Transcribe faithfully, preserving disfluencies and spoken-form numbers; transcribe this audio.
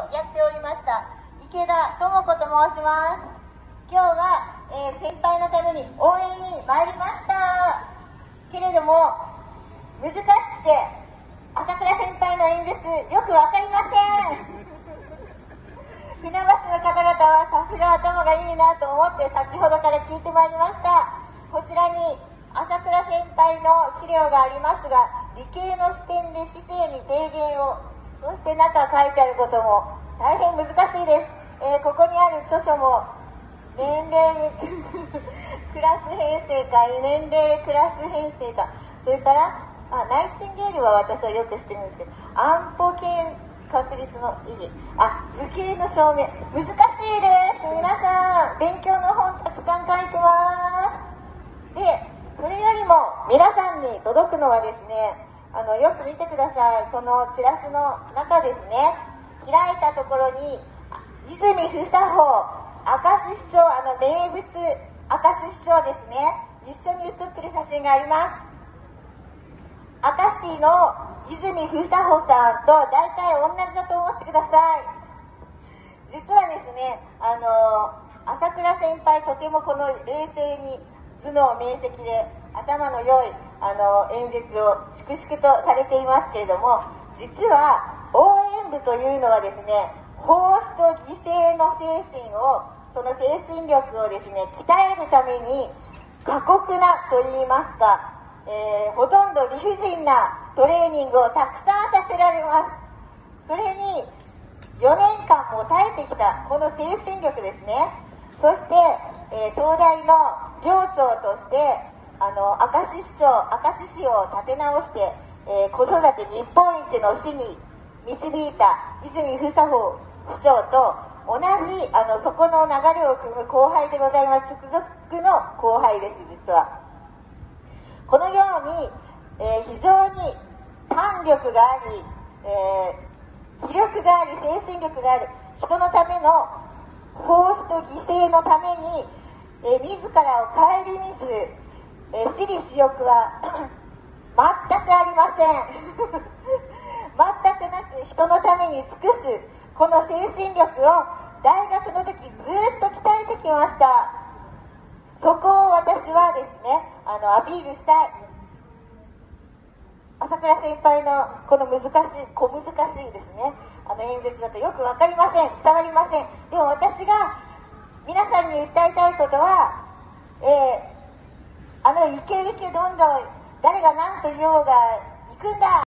やっておりました池田智子と申します。今日は、えー、先輩のために応援に参りましたけれども、難しくて朝倉先輩の演説よくわかりません船橋の方々はさすが頭がいいなと思って先ほどから聞いてまいりました。こちらに朝倉先輩の資料がありますが、理系の視点で市政に提言を、そして中書いてあることも大変難しいです。えー、ここにある著書も年齢クラス編成か年齢クラス編成か、それからあナイチンゲールは私はよく知ってるんですけど、安保圏確率の意義、あ図形の証明難しいです。皆さん勉強の本たくさん書いてます。でそれよりも皆さんに届くのはですね、あのよく見てください。そのチラシの中ですね、開いたところに泉房穂明石市長、あの名物明石市長ですね、一緒に写ってる写真があります。明石の泉房穂さんと大体同じだと思ってください。実はですね、あの朝倉先輩とてもこの冷静に頭脳明晰で頭の良いあの演説を粛々とされていますけれども、実は応援部というのはですね、奉仕と犠牲の精神を、その精神力をですね鍛えるために過酷なといいますか、えー、ほとんど理不尽なトレーニングをたくさんさせられます。それによねんかんも耐えてきたこの精神力ですね。そして、えー、東大の寮長としてあの明石市長明石市を立て直して、えー、子育て日本一の市に導いた泉房穂市長と同じあのそこの流れを組む後輩でございます。直属の後輩です。実はこのように、えー、非常に胆力があり、えー、気力があり精神力がある人のための奉仕と犠牲のために、えー、自らを顧みず、えー、私利私欲は全くありません全くなく人のために尽くすこの精神力を大学の時ずっと鍛えてきました。そこを私はですねあのアピールしたい。朝倉先輩のこの難しい小難しいですねあの演説だとよく分かりません、伝わりません。でも私が皆さんに訴えたいことは、えー、あのイケイケどんどん誰が何と言おうが行くんだ